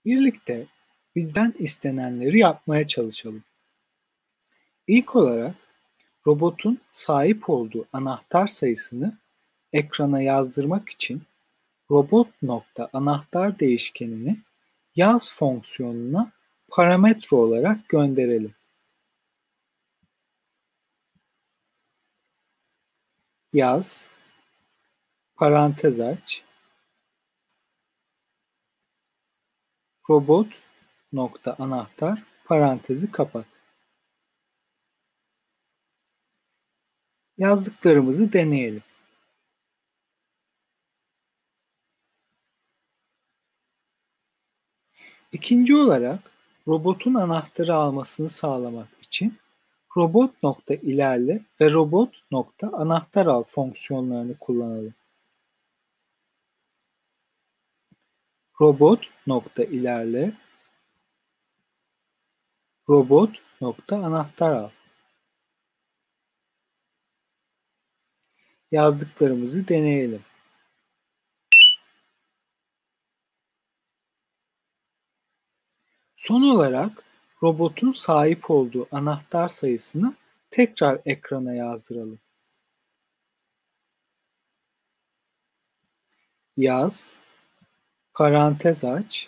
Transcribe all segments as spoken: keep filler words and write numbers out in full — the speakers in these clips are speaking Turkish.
Birlikte bizden istenenleri yapmaya çalışalım. İlk olarak robotun sahip olduğu anahtar sayısını ekrana yazdırmak için robot.anahtar değişkenini yaz fonksiyonuna parametre olarak gönderelim. Yaz, parantez aç, robot.anahtar parantezi kapat. Yazdıklarımızı deneyelim. İkinci olarak robotun anahtarı almasını sağlamak için robot.ilerle ve robot.anahtar al fonksiyonlarını kullanalım. Robot.ilerle, robot.anahtar al. Yazdıklarımızı deneyelim. Son olarak robotun sahip olduğu anahtar sayısını tekrar ekrana yazdıralım. Yaz, parantez aç,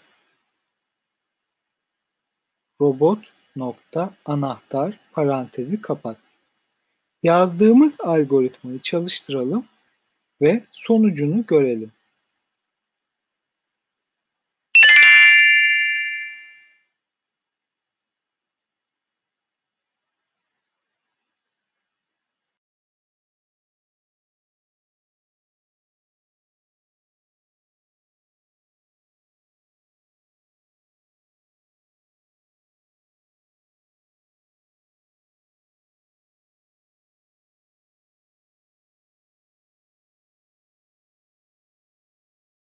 robot.anahtar parantezi kapat. Yazdığımız algoritmayı çalıştıralım ve sonucunu görelim.